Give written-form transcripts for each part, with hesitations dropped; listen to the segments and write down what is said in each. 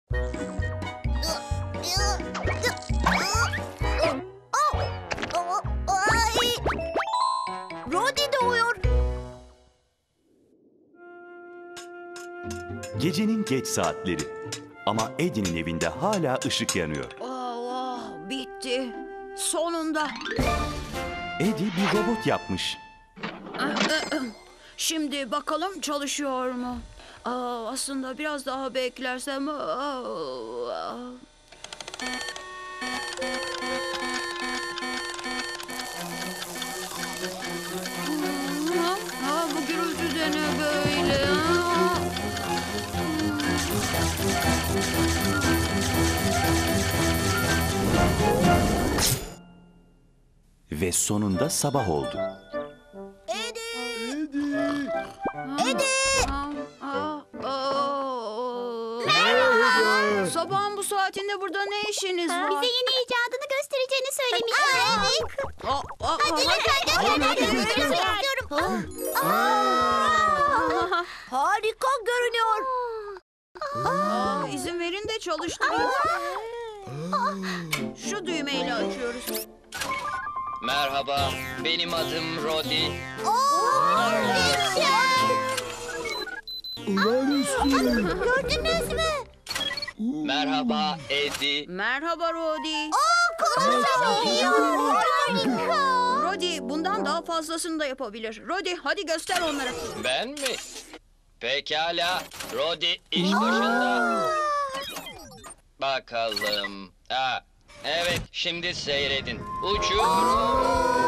Rodi doğuyor. Gecenin geç saatleri. Ama Eddie'nin evinde hala ışık yanıyor. Bitti. Sonunda. Eddie bir robot yapmış. Şimdi bakalım çalışıyor mu? Aslında biraz daha beklersem... Bu gürültü de ne böyle? Ve sonunda sabah oldu. Sabahın bu saatinde burada ne işiniz var? Bize yeni icadını göstereceğini söylemişti. Harika görünüyor. İzin verin de çalıştırayım. Şu düğmeyle açıyoruz. Merhaba, benim adım Rodi. Gördünüz mü? Merhaba Eddie. Merhaba Rodi. Harika. Rodi bundan daha fazlasını da yapabilir. Rodi hadi göster onlara. Ben mi? Pekala, Rodi iş başında. Bakalım. Evet, şimdi seyredin. Uçuyorum.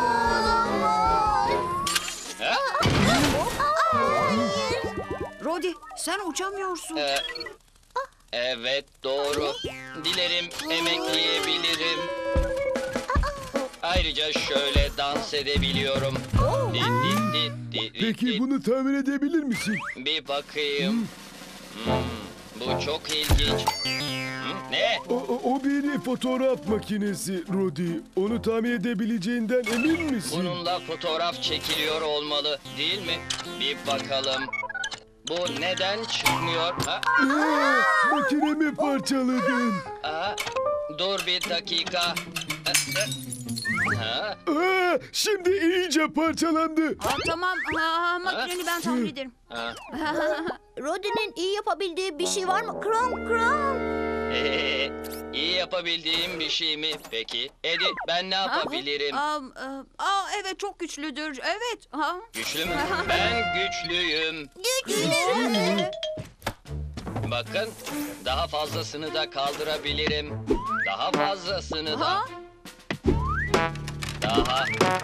Rodi sen uçamıyorsun. Evet, doğru. Dilerim emekleyebilirim. Ayrıca şöyle dans edebiliyorum. Peki bunu tamir edebilir misin? Bir bakayım. Bu çok ilginç. Ne? O bir fotoğraf makinesi Rodi. Onu tamir edebileceğinden emin misin? Bununla fotoğraf çekiliyor olmalı, değil mi? Bir bakalım. Bu neden çıkmıyor? Makinemi parçaladın. Dur bir dakika. Şimdi iyice parçalandı. Tamam makineni ben tamir ederim. Rodi'nin iyi yapabildiği bir şey var mı? Krom. İyi yapabildiğim bir şey mi? Peki. Eddie, ben ne yapabilirim? Evet çok güçlüdür. Evet. Güçlü mü? Ben güçlüyüm. Bakın, daha fazlasını da kaldırabilirim. Daha fazlasını da. Daha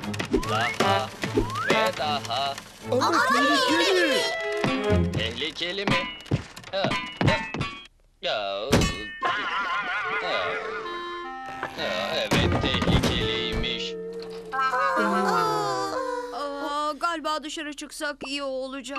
ve daha. Ama tehlikeli. Tehlikeli mi? Evet, tehlikeliymiş. Galiba dışarı çıksak iyi olacak.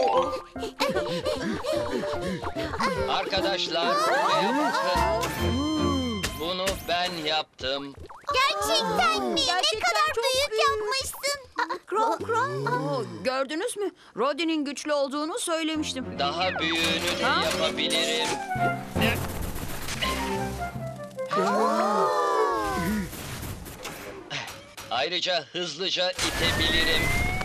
Arkadaşlar, buraya bakın. Bunu ben yaptım. Gerçekten mi? Ne kadar büyük yapmışsın. Krom. Gördünüz mü? Rodi'nin güçlü olduğunu söylemiştim. Daha büyüğünü de yapabilirim. Ayrıca hızlıca itebilirim.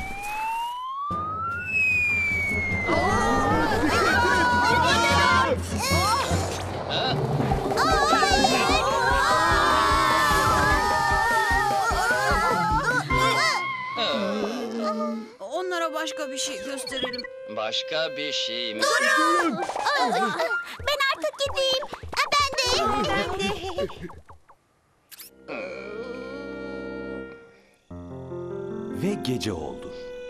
Onlara başka bir şey gösterelim. Başka bir şey mi? Ben artık gideyim. Ben de. Ve gece oldu.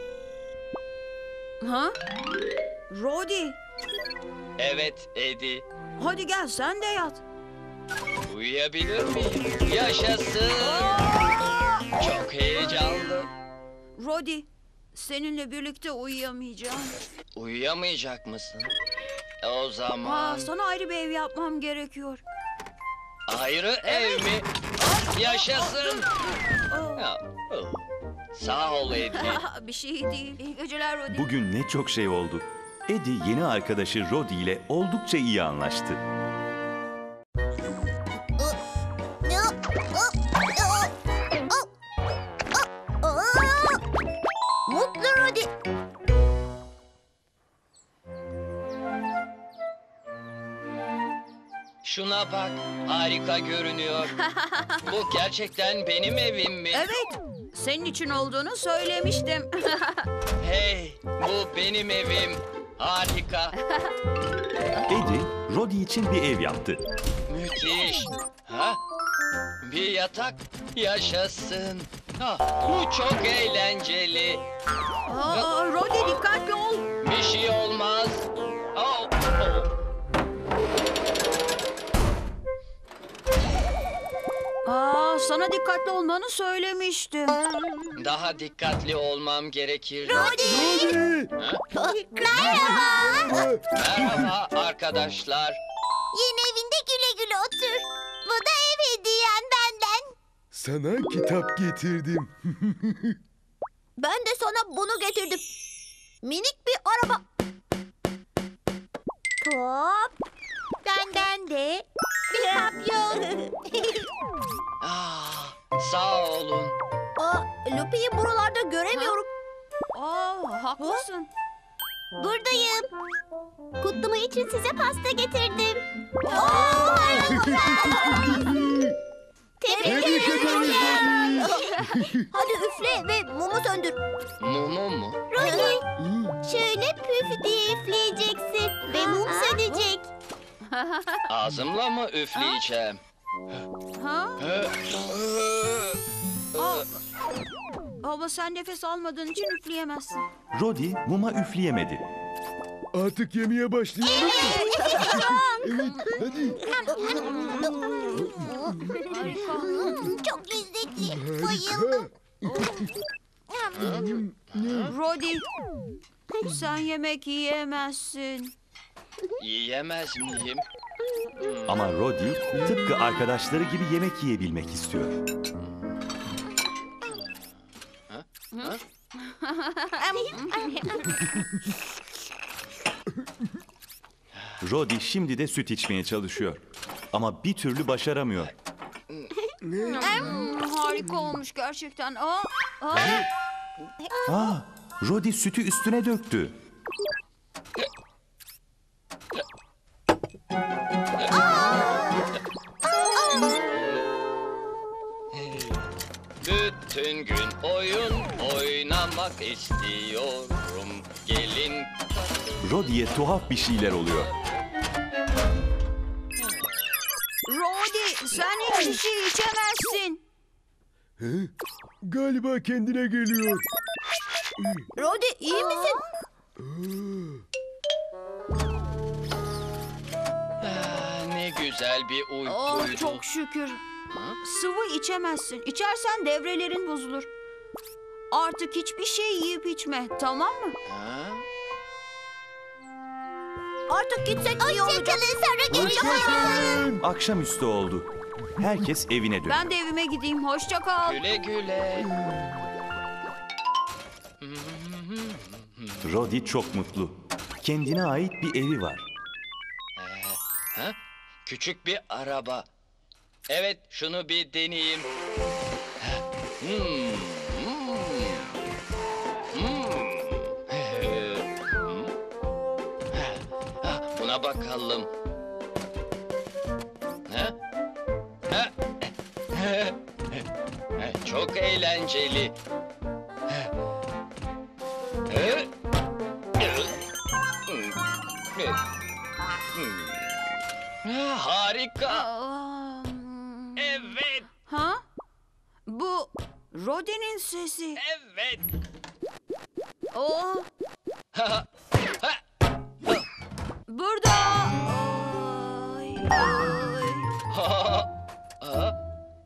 Rodi, Evet Eddie. hadi gel sen de yat. Uyuyabilir miyim? Yaşasın. Çok heyecanlı. Rodi, seninle birlikte uyuyamayacağım. Uyuyamayacak mısın? O zaman Sana ayrı bir ev yapmam gerekiyor. ayrı ev mi? Yaşasın. Sağ ol Eddie. Bir şey değil. İyi geceler Rodi. Bugün ne çok şey oldu. Eddie yeni arkadaşı Rodi ile oldukça iyi anlaştı. Şuna bak, harika görünüyor. Bu gerçekten benim evim mi? Evet, senin için olduğunu söylemiştim. Hey, bu benim evim. Harika, Eddie, Roddy için bir ev yaptı. müthiş. Ha? Bir yatak, yaşasın. Ha, bu çok eğlenceli. Roddy dikkatli ol. Bir şey olmaz. Oh, oh. Sana dikkatli olmanı söylemiştim. Daha dikkatli olmam gerekir. Roddy! Merhaba. Merhaba arkadaşlar. Yeni evinde güle güle otur. Bu da ev hediyen benden. Sana kitap getirdim. Ben de sana bunu getirdim. Minik bir araba. Top. Benden de bir papyon. Ah, sağ olun. Lupi'yi buralarda göremiyorum. Haklısın. Buradayım. Kutlama için size pasta getirdim. Tebrik Tebrik ederiz Roddy. Hadi üfle ve mumu söndür. Mumu mu? Roddy, şöyle püf diye üfleyeceksin ve mum sönecek. Ağzımla mı üfleyeceğim? Ha? Ama sen nefes almadığın için üfleyemezsin. Roddy muma üfleyemedi. Artık yemeye başlayalım mı? Evet, hadi. Çok lezzetli. Harika. Roddy, sen yemek yiyemezsin. Yiyemez miyim? Ama Roddy tıpkı arkadaşları gibi yemek yiyebilmek istiyor. Roddy şimdi de süt içmeye çalışıyor. Ama bir türlü başaramıyor. Harika olmuş gerçekten. Roddy sütü üstüne döktü. Bütün gün oyun oynamak istiyorum. Gelin. Roddy'ye tuhaf bir şeyler oluyor. Roddy, sen hiçbir şey içemezsin. Galiba kendine geliyor. Roddy iyi misin? Ne güzel bir uykuydu. Çok şükür. Sıvı içemezsin. İçersen devrelerin bozulur. Artık hiçbir şey yiyip içme, tamam mı? Ha? Artık gitsek iyi olacak. Hoşçakalın, sonra Hoşçakalın. Akşamüstü oldu. Herkes evine döndü. Ben de evime gideyim. Hoşça kal. Güle güle. Roddy çok mutlu. Kendine ait bir evi var. Ha? Küçük bir araba. Evet, şunu bir deneyeyim. Hmm, hmm, hmm. Buna bakalım. Ha? Ha? Çok eğlenceli. Harika. Evet, Ha? Bu Roddy'nin sesi. evet. Oh, Ha, burada. Ay, ay. ha. Ha?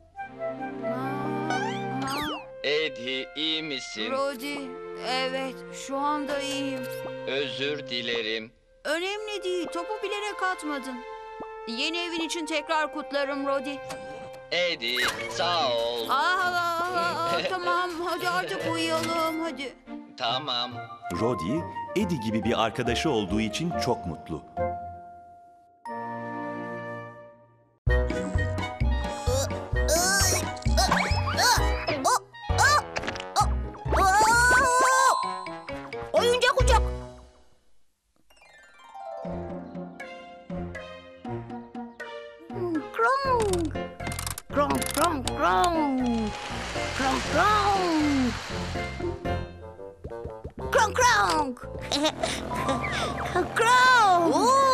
Eddie, iyi misin? Roddy, evet, şu anda iyiyim. Özür dilerim. Önemli değil, topu bilerek atmadın. Yeni evin için tekrar kutlarım Roddy. Eddie, sağ ol. Tamam, hadi artık uyuyalım, hadi. Tamam. Roddy, Eddie gibi bir arkadaşı olduğu için çok mutlu. Oyuncak uçak. Kronk, kronk, kronk. Kronk, kronk. Kronk, kronk. Kronk, kronk.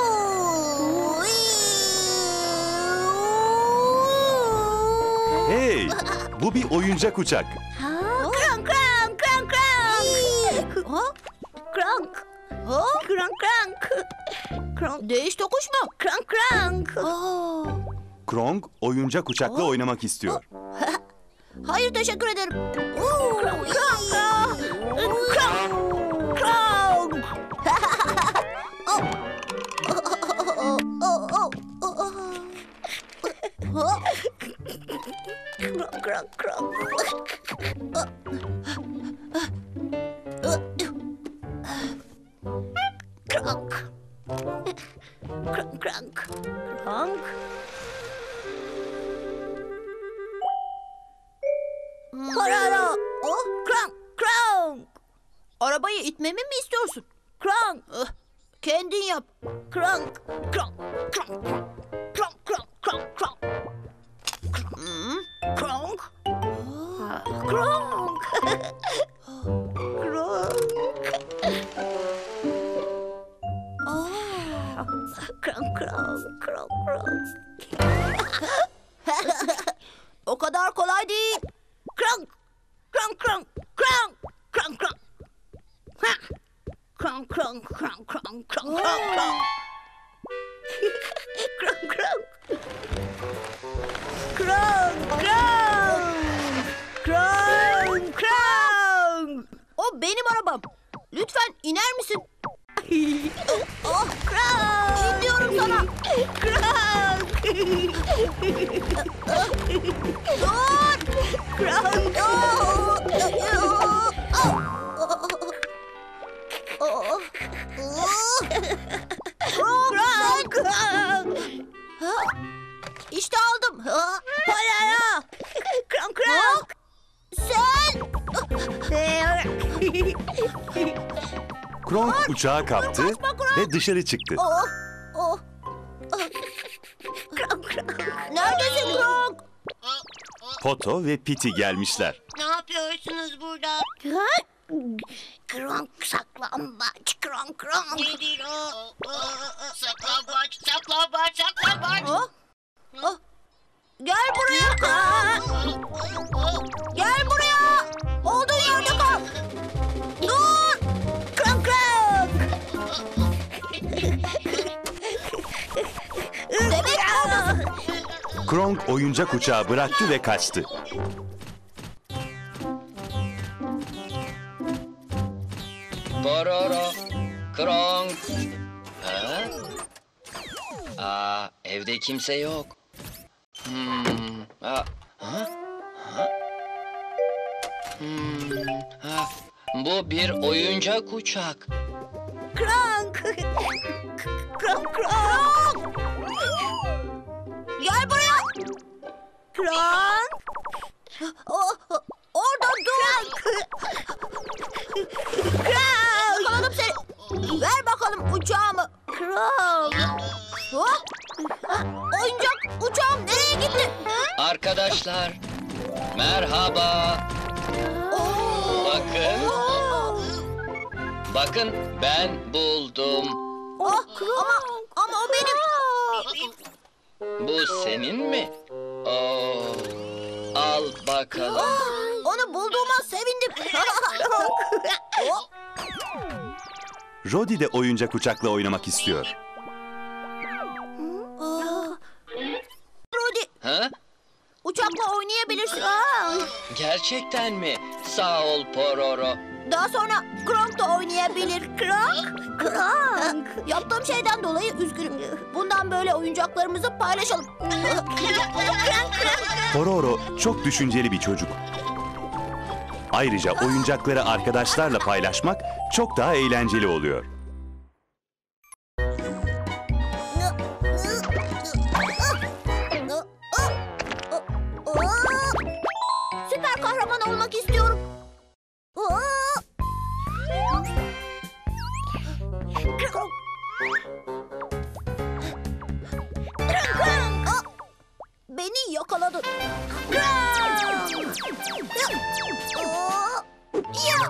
Hey, bu bir oyuncak uçak. Kronk, kronk, kronk, kronk. Kronk. Kronk, kronk. Kronk. Değiş tokuş mu? Kronk, kronk. Krong oyuncak uçakla oynamak istiyor. Hayır, teşekkür ederim. Kronk, kronk, kronk. Kronk, kronk. Kronk, kronk, kronk. Kronk. Kronk, kronk. Kronk. Pororo. Kronk, kronk. Arabayı itmemi mi istiyorsun? Kronk. Kendin yap. Kronk, kronk, kronk, kronk, kronk, kronk, kronk. Kronk. Kronk. Kronk. Kronk, kronk, kronk, kronk. O kadar kolay değil. Kronk. Kronk, kronk, kronk, kronk, kronk. Ha. Kronk, kronk, kronk, kronk, kronk, kronk, kronk. Kronk, kronk. Kronk, kronk. Kronk, kronk. O benim arabam. Lütfen iner misin? Oh, kronk. İn diyorum sana. Kronk. Dur. Kronk. Kronk. İşte aldım. Paraya. Kronk, kronk. Sen. Krong uçağı kaptı ve dışarı çıktı. Oh, oh. Kronk, kronk. Neredesin Kronk? Poto ve Piti gelmişler. Ne yapıyorsunuz burada? Kronk saklambaç. Kronk, kronk. Nedir o? Saklambaç, saklambaç, saklambaç. Gel buraya. Gel buraya. Olduğun yerde kal. Dur. Kronk, kronk. Demek oradasın. Krong oyuncak uçağı bıraktı ve kaçtı. Pororo, Krong. Ha? Evde kimse yok. Ha? Ha? Ha? Bu bir oyuncak uçak. Kronk. Kronk, kronk. Gel buraya. Kronk. Orada dur. Kronk. Yakaladım seni. Ver bakalım uçağımı. Kronk. Oyuncak uçağım nereye gitti? Arkadaşlar, merhaba. Bakın, bakın ben buldum. Ama o benim. Bu senin mi? Oo, al bakalım. Onu bulduğuma sevindim. Rodi de oyuncak uçakla oynamak istiyor. Rudy, Ha? uçakla oynayabilirsin. Gerçekten mi? Sağ ol Pororo. Daha sonra Kronk da oynayabilir. Kronk, Kronk. Yaptığım şeyden dolayı üzgünüm. Bundan böyle oyuncaklarımızı paylaşalım. Pororo çok düşünceli bir çocuk. Ayrıca oyuncakları arkadaşlarla paylaşmak çok daha eğlenceli oluyor. Süper kahraman olmak istiyorum. Beni yakaladın. Kronk! Ya!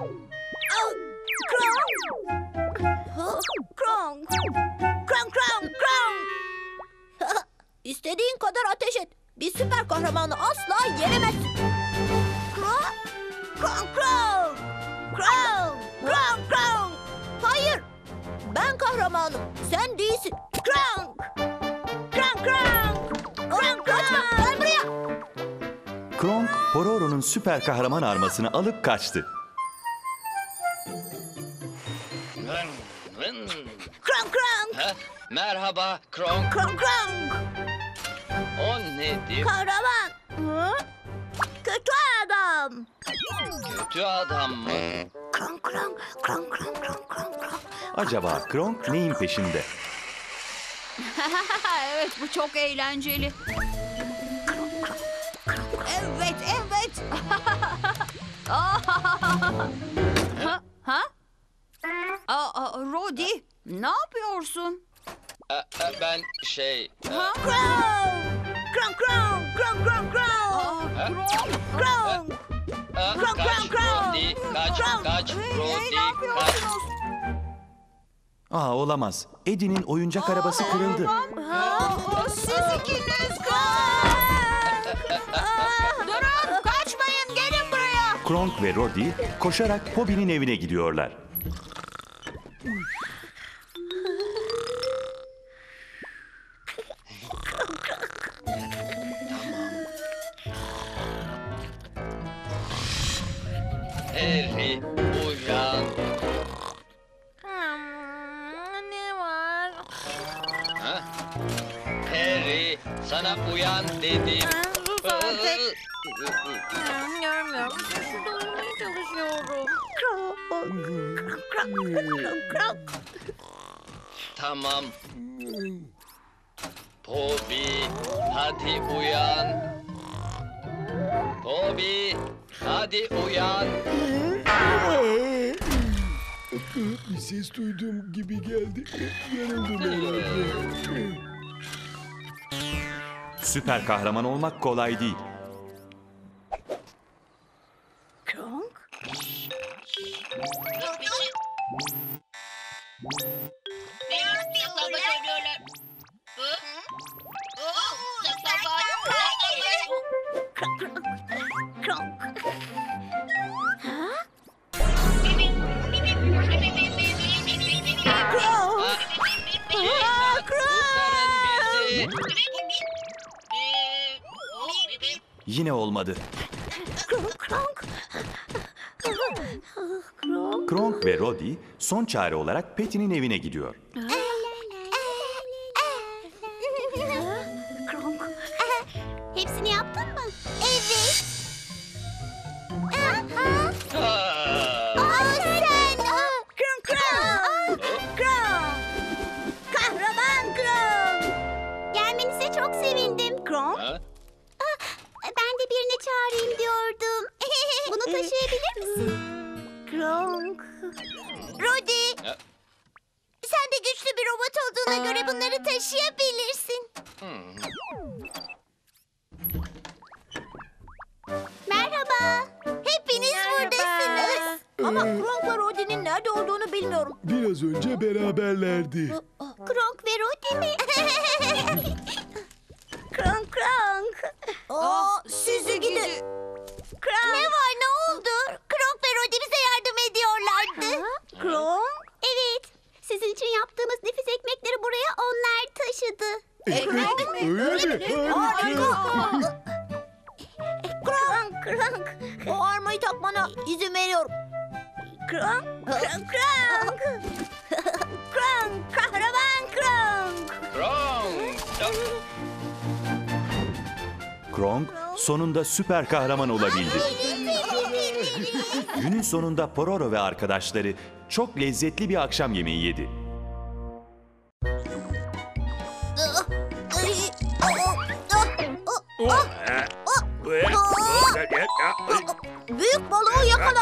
Kronk! Kronk, kronk, kronk! İstediğin kadar ateş et. Bir süper kahramanı asla yenemezsin. Kronk! Kronk, kronk! Kronk! Kronk, kronk! Hayır! Ben kahramanım. Sen değilsin. Kronk! Kronk, kronk! Kronk, kaçma! Gel buraya! Kronk, Pororo'nun süper kahraman armasını alıp kaçtı. Vın, vın. Kronk, kronk! Ha? Merhaba Kronk. Kronk, kronk! O nedir? Kahraman! Hı? Kötü adam! Kötü adam mı? Kronk, kronk! Kronk, kronk, kronk, kronk, kronk! Acaba Kronk neyin peşinde? Evet, bu çok eğlenceli. Evet, evet. Ha? Ha? Rodi, ne yapıyorsun? Ben şey... Kronk! Kronk, kronk! Kronk, kronk, kronk! Kronk! Kronk, Kaç kronk, kronk! Rodi, kaç, Kronk! kaç Ne Rodi, kaç. yapıyorsunuz? Olamaz. Eddie'nin oyuncak arabası kırıldı. Siz ikiniz durun, kaçmayın, gelin buraya. Kronk ve Rodi koşarak Pobi'nin evine gidiyorlar. Harry, uyan. Ne var? Ha? Harry, sana uyan dedim. Sus artık. Görmüyorum. Şurada uyumaya çalışıyorum. Kronk! Kronk, kronk! Tamam. Pobi, hadi uyan. Pobi, hadi uyan. Bir ses duyduğum gibi geldi. Yanıldım herhalde. Süper kahraman olmak kolay değil. Kronk? Saklambaç oynuyorlar. Hı? Saklambaç. Kronk! İmdat, kurtarın bizi. Yine olmadı. Kronk, kronk! Kronk! Kronk ve Rodi son çare olarak Patty'nin evine gidiyor. Kronk! Hepsini yaptın mı? Evet. Sen! Kronk, kronk! Kronk! Kahraman Kronk! Gelmenize çok sevindim. Kronk? Ha? Ben de birini çağırayım diyordum. Bunu taşıyabilir misin? Kronk. Rodi. Ha? Sen de güçlü bir robot olduğuna göre bunları taşıyabilirsin. Merhaba. Hepiniz buradasınız. Ama Kronk'la Rodi'nin nerede olduğunu bilmiyorum. Biraz önce beraberlerdi. Kronk ve Rodi mi? Kronk, Kronk. Sizi gidi. Kronk. Ne var, ne oldu? Kronk ve Rodi bize yardım ediyorlardı. Kronk? Evet. Sizin için yaptığımız nefis ekmekleri buraya onlar taşıdı. Ekmek mi? Öyle mi? Harika. Kronk, Kronk. O armayı takmana izin veriyorum. Kronk, Kronk, Kronk. Kronk, kahraman Kronk. Kronk. Kronk sonunda süper kahraman olabildi. Günün sonunda Pororo ve arkadaşları çok lezzetli bir akşam yemeği yedi. Büyük balığı yakala.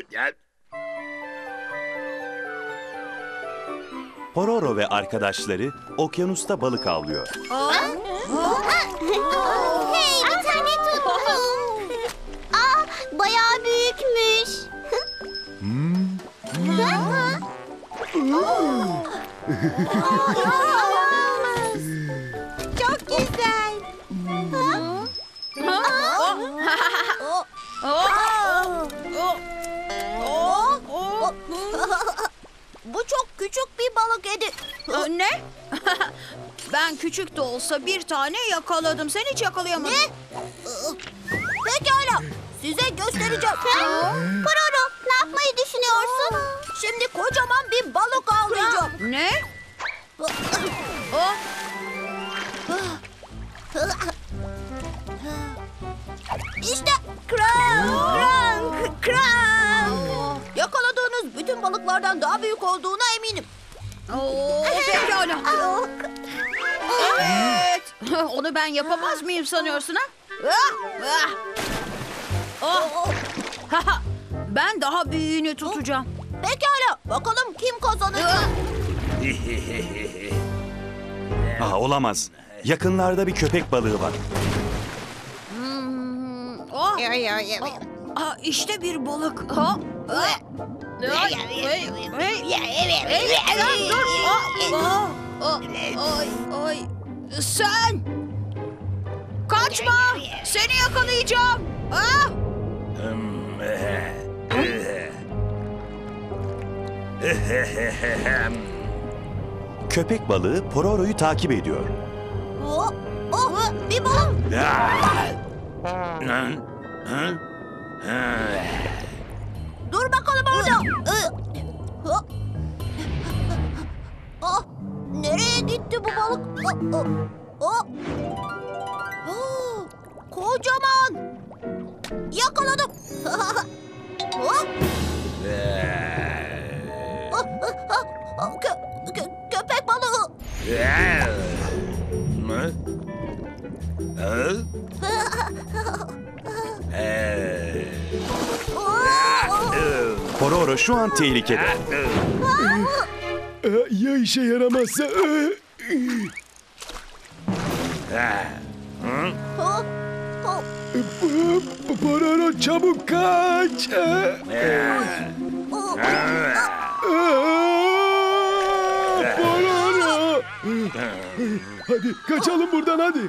Pororo ve arkadaşları okyanusta balık avlıyor. Hey, Çok güzel. Bu çok küçük bir balık Edi. Ne? Ben küçük de olsa bir tane yakaladım. Sen hiç yakalayamadın. Ne? Pekala. Size göstereceğim. Pororo, ne yapmayı düşünüyorsun? Şimdi kocaman bir balık avlayacağım. Ne? Oh, İşte krank. Yakaladığınız bütün balıklardan daha büyük olduğuna eminim. pekala. Evet. Onu ben yapamaz mıyım sanıyorsun ha? Ben daha büyüğünü tutacağım. Pekala. Bakalım kim kazanır? Olamaz. Yakınlarda bir köpek balığı var. İşte bir balık. Ay, sen! Kaçma! Seni yakalayacağım! Köpek balığı Pororo'yu takip ediyor. Bir balık. Dur bakalım orada. Nereye gitti bu balık? Kocaman. Yakaladım. Köpek balığı. Pororo şu an tehlikede. Ya işe yaramazsa? Pororo çabuk kaç. Pororo. Hadi kaçalım buradan hadi.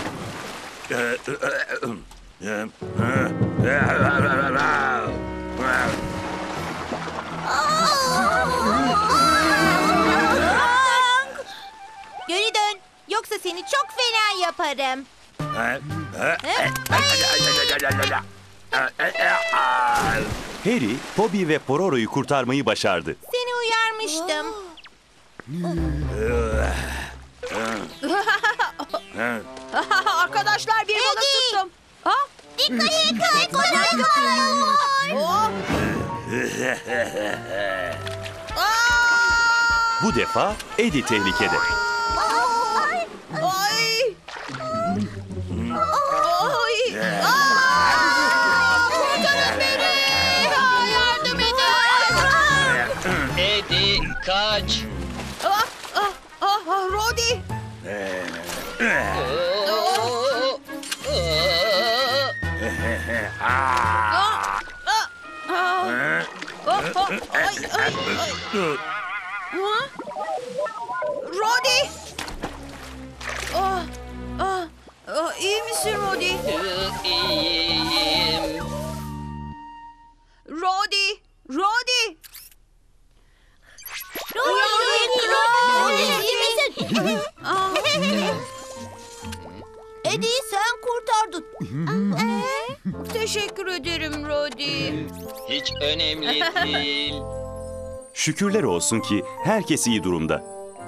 Geri dön. Yoksa seni çok fena yaparım. Harry, Bobby ve Pororo'yu kurtarmayı başardı. Seni uyarmıştım. Arkadaşlar bir balık Eddie! tuttum. Ha? Dikkat et. Kocaman. Bu defa Eddie tehlikede. Ay! Ay! Kurtarın beni! Yardım edin! Eddie kaç. Rodi! Rodi! İyi misin Rodi? İyiyim. Rodi! Rodi! Eddie'yi sen kurtardın. Teşekkür ederim Rodi. Hiç önemli değil. Şükürler olsun ki herkes iyi durumda.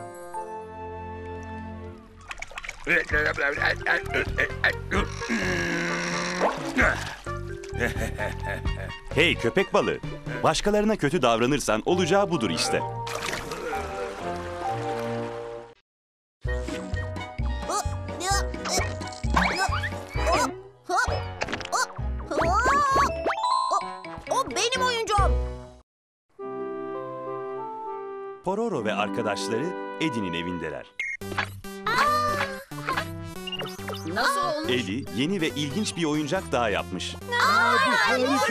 Hey köpek balığı, başkalarına kötü davranırsan olacağı budur işte. O benim oyuncağım. Pororo ve arkadaşları Eddie'nin evindeler. Nasıl olmuş? Eddie yeni ve ilginç bir oyuncak daha yapmış. Krom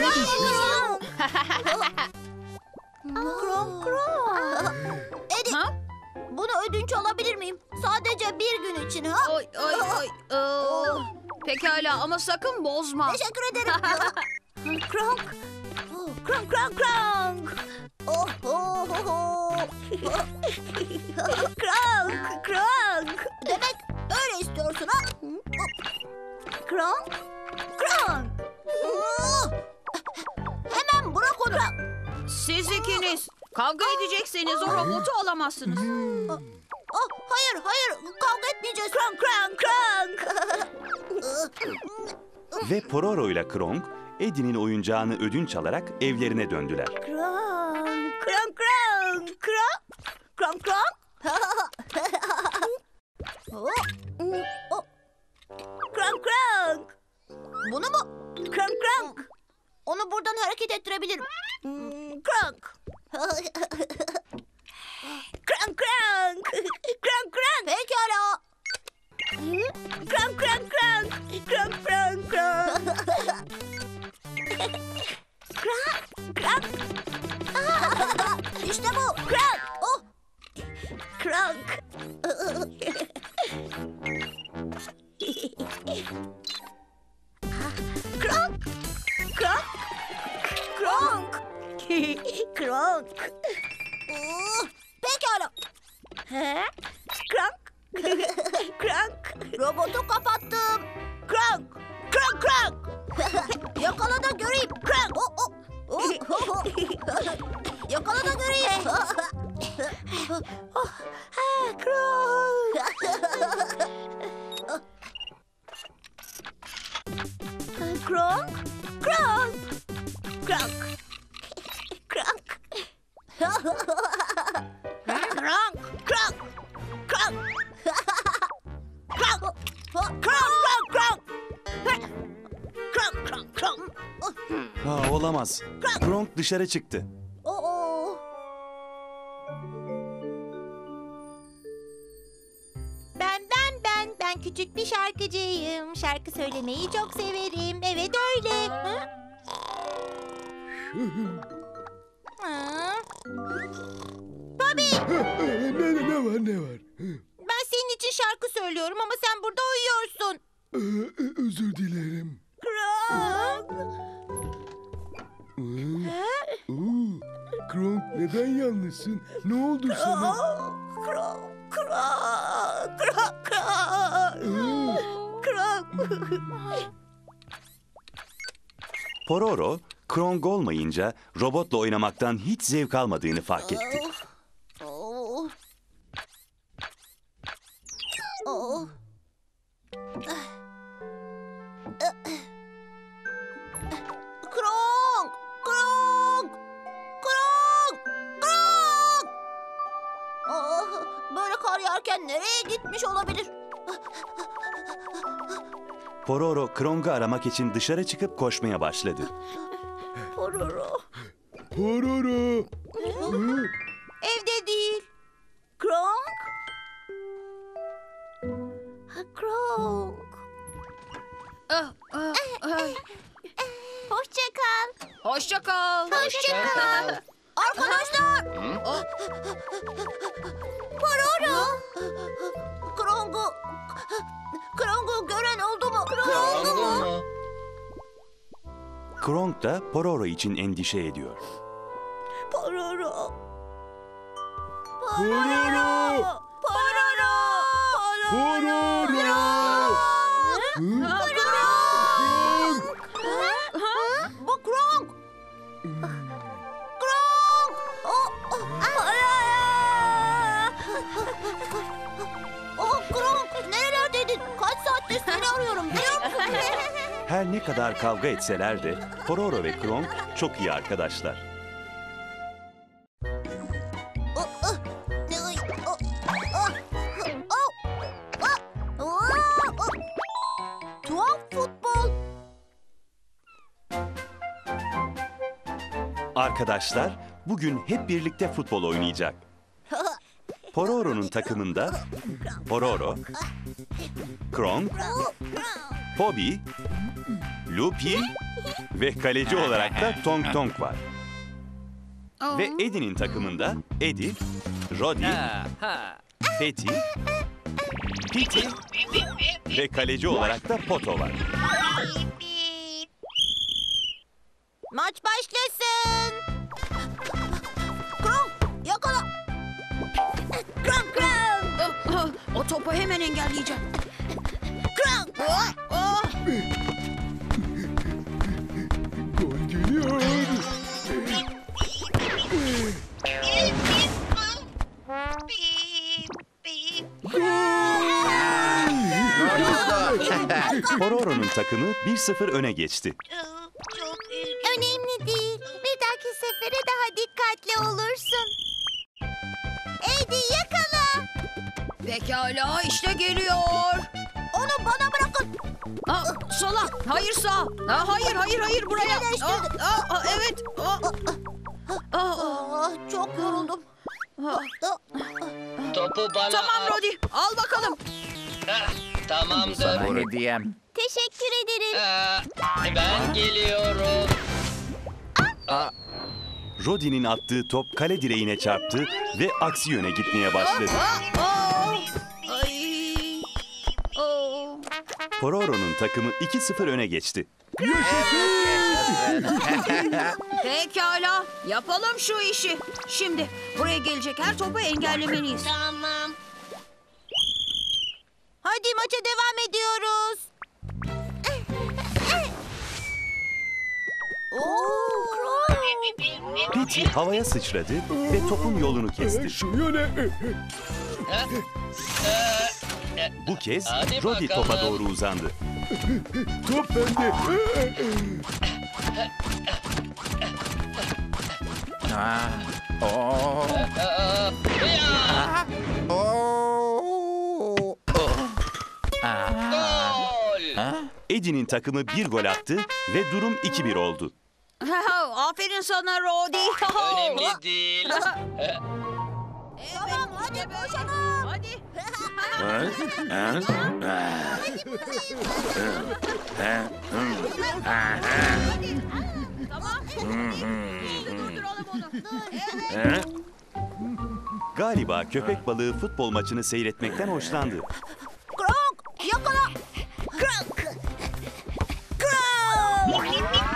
krom. Eddie, Ha? bunu bir gün için ha? Oy oy oy. Pekala ama sakın bozma. Teşekkür ederim. Kronk. Kronk, kronk, kronk. Oh, oh, oh, oh. Kronk, kronk. Demek öyle istiyorsun ha? Kronk, kronk. Hemen bırak onu. Siz ikiniz kavga edecekseniz o robotu alamazsınız. Oh, hayır, hayır. Kavga etmeyeceğiz. Kronk, kronk, kronk. Ve Pororo ile Kronk, Eddie'nin oyuncağını ödünç alarak evlerine döndüler. Kronk, kronk, kronk. Kronk, kronk, kronk. Kronk, kronk. Bunu mu? Kronk, kronk. Onu buradan hareket ettirebilirim. Kronk. Kronk, kronk. Kronk, kronk. Pekala. Kronk, kronk, kronk. Kronk, kronk, kronk. Kronk, kronk. İşte bu. Kronk. Oh. Kronk. Kronk. Kronk. Kronk. Kronk. Pekala. Kronk. Kronk. Robotu kapattım. Kronk. Kronk, kronk. Yakala da göreyim. Kronk. Oh, oh. Oh, oh, oh. Yakala da göreyim. Kronk. Kronk. Kronk. Kronk. Kronk. Kronk. Kronk. Kronk. Kronk. Kronk, kronk, kronk. Kronk, kronk, kronk. Olamaz. Kronk dışarı çıktı. Oo. Ben küçük bir şarkıcıyım. Şarkı söylemeyi çok severim. Evet öyle. Ne var ne var? Ben senin için şarkı söylüyorum ama sen burada uyuyorsun. Özür dilerim. Kronk. Kronk neden yalnızsın? Ne oldu sana? Kronk. Kronk. Kronk. Kronk. Kronk. Pororo, Kronk olmayınca robotla oynamaktan hiç zevk almadığını fark etti. Oh. Oh. Kronk! Kronk! Kronk! Kronk! Böyle kar yağarken nereye gitmiş olabilir? Pororo, Kronk'u aramak için dışarı çıkıp koşmaya başladı. Pororo. Pororo. Evde değil. Kronk? Kronk. Hoşça kal. Hoşça kal. Hoşça kal. Arkadaşlar. Pororo. Kronk'u gören oldu mu? Kronk mu? Kronk da Pororo için endişe ediyor. Pororo. Pororo. Pororo. Pororo. Bu Kronk. Kronk. Kronk, nerelerdeydin? Kaç saattir seni arıyorum biliyor musun? Her ne kadar kavga etseler de Pororo ve Kronk çok iyi arkadaşlar. Tuhaf futbol. Arkadaşlar bugün hep birlikte futbol oynayacak. Pororo'nun takımında Pororo, Kronk, Pobi, Lupi ve kaleci olarak da Tong Tong var. Ve Eddie'nin takımında Eddie, Rodi, Patty, Piti ve kaleci olarak da Poto var. Maç başlasın. Kronk yakala. Kronk Kronk. O topu hemen engelleyeceğim. Kronk. Gol geliyor. Pororo'nun takımı 1-0 öne geçti. Önemli değil. Bir dahaki sefere daha dikkatli olursun. Eddie yakala. Pekala işte geliyor. Onu bana bırakın. Sola. Hayır sağ. Hayır buraya. Birleştirdim. Evet. Çok yoruldum. Topu bana Tamam at. Rodi. Al bakalım. Tamamdır. Sana hediyem. Teşekkür ederim. Ben geliyorum. Rodi'nin attığı top kale direğine çarptı ve aksi yöne gitmeye başladı. Ay. Oo. Pororo'nun takımı 2-0 öne geçti. Pekala. Yapalım şu işi. Şimdi buraya gelecek her topu engellemeliyiz. Tamam. Hadi maça devam ediyoruz. Piti havaya sıçradı ve topun yolunu kesti. Şu yöne. Bu kez Hadi Rodi bakalım. topa doğru uzandı. Top bende. Gol. Eddie'nin takımı bir gol attı ve durum 2-1 oldu. Aferin sana Rodi. Önemli değil. Tamam hadi koşalım. Hadi. Tamam. Şimdi durduralım onu. Evet. Galiba köpek balığı futbol maçını seyretmekten hoşlandı. Kronk yakala. Kronk. Kronk.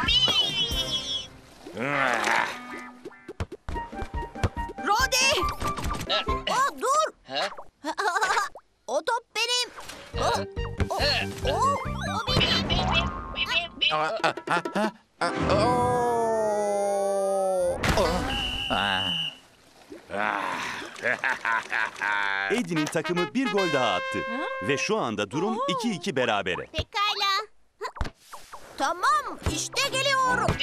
Rodi. Dur. Ha? O top benim. O benim. Eddie'nin takımı bir gol daha attı. Ve şu anda durum 2-2 berabere. Pekala. Tamam işte geliyorum.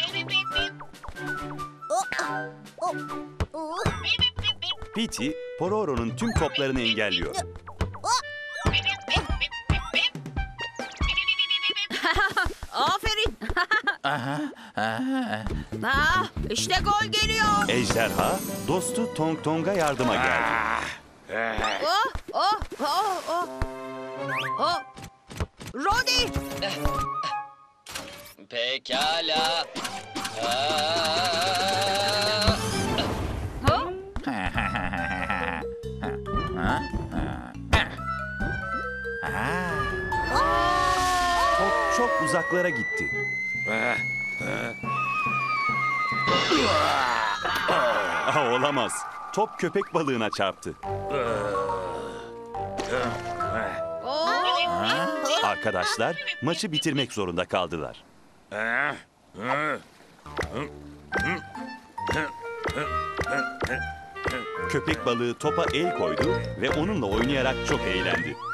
Piti, Pororo'nun tüm toplarını engelliyor. Aferin. İşte gol geliyor. Ejderha, dostu Tong Tong'a yardıma geldi. Rodi. Pekala. Top çok uzaklara gitti. Olamaz. Top köpek balığına çarptı. Arkadaşlar maçı bitirmek zorunda kaldılar. Köpek balığı topa el koydu ve onunla oynayarak çok eğlendi.